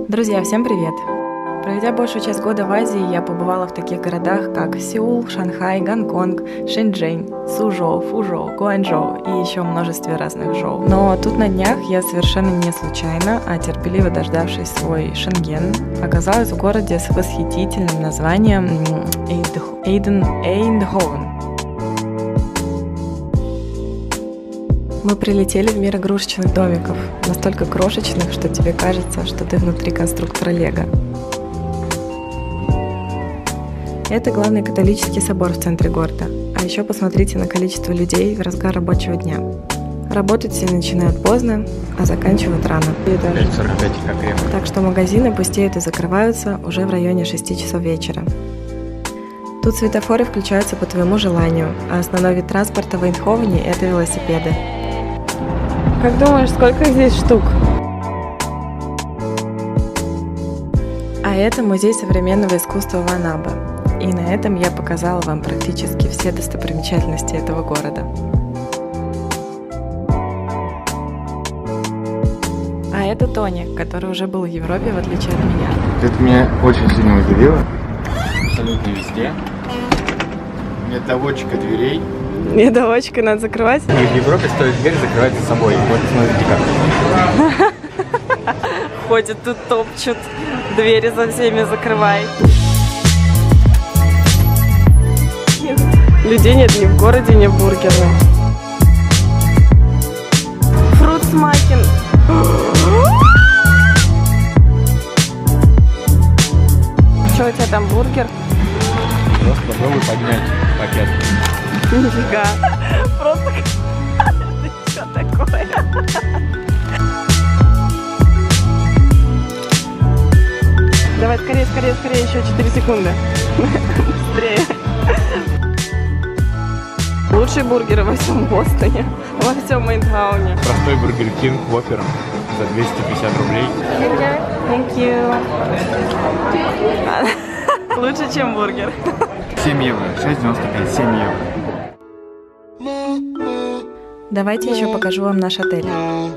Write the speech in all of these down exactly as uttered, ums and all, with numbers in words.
Друзья, всем привет! Проведя большую часть года в Азии, я побывала в таких городах, как Сеул, Шанхай, Гонконг, Шэньчжэнь, Сузhou, Фузhou, Гуанчжоу и еще множестве разных жоу. Но тут на днях я совершенно не случайно, а терпеливо дождавшись свой Шенген, оказалась в городе с восхитительным названием Эйндховен. Мы прилетели в мир игрушечных домиков, настолько крошечных, что тебе кажется, что ты внутри конструктора Лего. Это главный католический собор в центре города. А еще посмотрите на количество людей в разгар рабочего дня. Работать все начинают поздно, а заканчивают рано. пять сорок пять как крепко. Так что магазины пустеют и закрываются уже в районе шести часов вечера. Тут светофоры включаются по твоему желанию, а основной вид транспорта в Эйндховене – это велосипеды. Как думаешь, сколько здесь штук? А это музей современного искусства в Аннабе. И на этом я показала вам практически все достопримечательности этого города. А это Тони, который уже был в Европе, в отличие от меня. Это меня очень сильно удивило. Абсолютно везде. Нет доводчика дверей. Нет доводчика, надо закрывать? В Европе стоит дверь закрывать за собой. Вот смотрите как. Ходят тут, топчут, двери за всеми закрывай. Людей нет ни в городе, ни в бургерном. Фрутсмакин. Что у тебя там, бургер? Просто попробуй поднять пакет. Нифига. Просто... Ты что такое? Давай, скорее, скорее, скорее, еще четыре секунды. Быстрее. Лучшие бургеры во всем Бостоне, во всем Эйндховене. Простой бургер Кинг Whopper за двести пятьдесят рублей. Thank you. Лучше, чем бургер. семь евро, шесть девяносто пять, семь евро. Давайте еще покажу вам наш отель.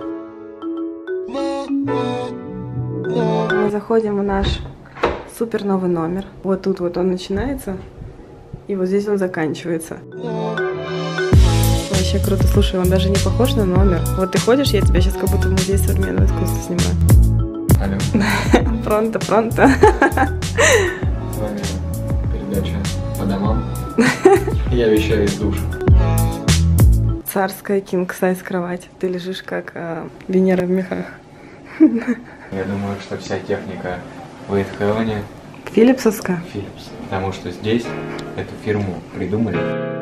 Мы заходим в наш супер новый номер. Вот тут вот он начинается, и вот здесь он заканчивается. Вообще круто. Слушай, он даже не похож на номер. Вот ты ходишь, я тебя сейчас как будто в музей современного искусства снимаю. Алло. Пронто, пронто. С вами передача по домам. Я вещаю из душа. Царская кинг-сайз кровать. Ты лежишь как а, Венера в мехах. Я думаю, что вся техника в Эйндховене Филипсовская? Philips. Потому что здесь эту фирму придумали.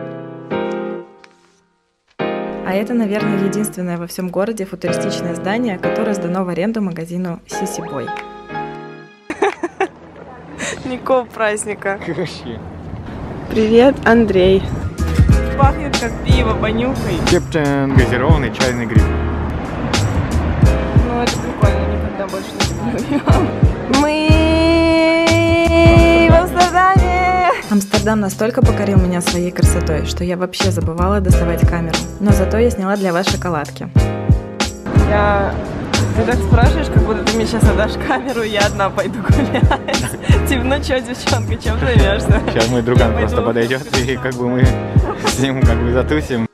А это, наверное, единственное во всем городе футуристичное здание, которое сдано в аренду магазину Сиси Бой. Никакого праздника. Вообще. Привет, Андрей. Пахнет как пиво, понюхай. Кептен газированный чайный гриб. Ну, это прикольно, никогда больше не буду. Мы в Амстердаме! Амстердам настолько покорил меня своей красотой, что я вообще забывала доставать камеру. Но зато я сняла для вас шоколадки. Я... Ты так спрашиваешь, как будто ты мне сейчас отдашь камеру, и я одна пойду гулять. Типа, ну что, девчонка, чем займешься? Сейчас мой друган просто подойдет, и как бы мы с ним как бы затусим.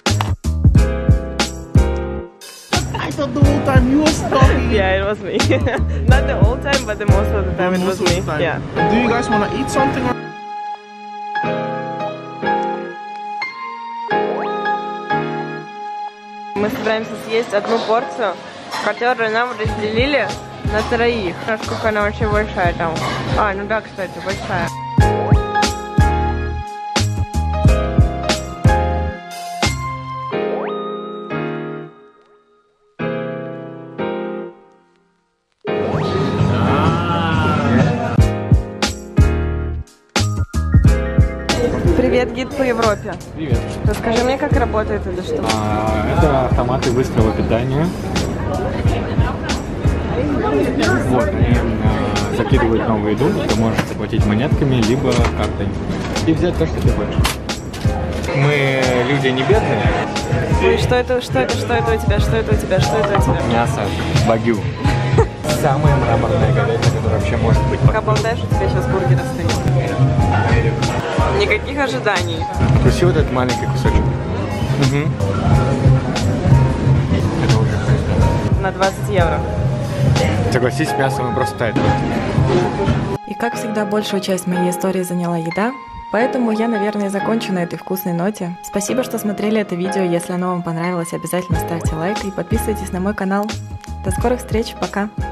Yeah, it was me. Not the whole time, but the most of the time it was me. Yeah. Do you guys want to eat something? Мы собираемся съесть одну порцию, которую нам разделили на троих. Насколько она вообще большая там. А, ну да, кстати, большая. Привет, гид по Европе. Привет. Расскажи мне, как работает это что? А, это автоматы выстрела питания. Вот, они а, закидывают новую еду, ты можешь заплатить монетками, либо картой. И взять то, что ты хочешь. Мы люди не бедные. Ой, что это, что это, что это у тебя, что это у тебя, что это у тебя? Мясо, багю. самая мраморная говядина, которая вообще может быть. Пока болтаешь, у тебя сейчас бургер остынет. Никаких ожиданий. Вкуси вот этот маленький кусочек. Угу. Это уже вкусно. На двадцать евро. Согласись, с мясом и просто тает. И как всегда, большую часть моей истории заняла еда. Поэтому я, наверное, закончу на этой вкусной ноте. Спасибо, что смотрели это видео. Если оно вам понравилось, обязательно ставьте лайк и подписывайтесь на мой канал. До скорых встреч, пока!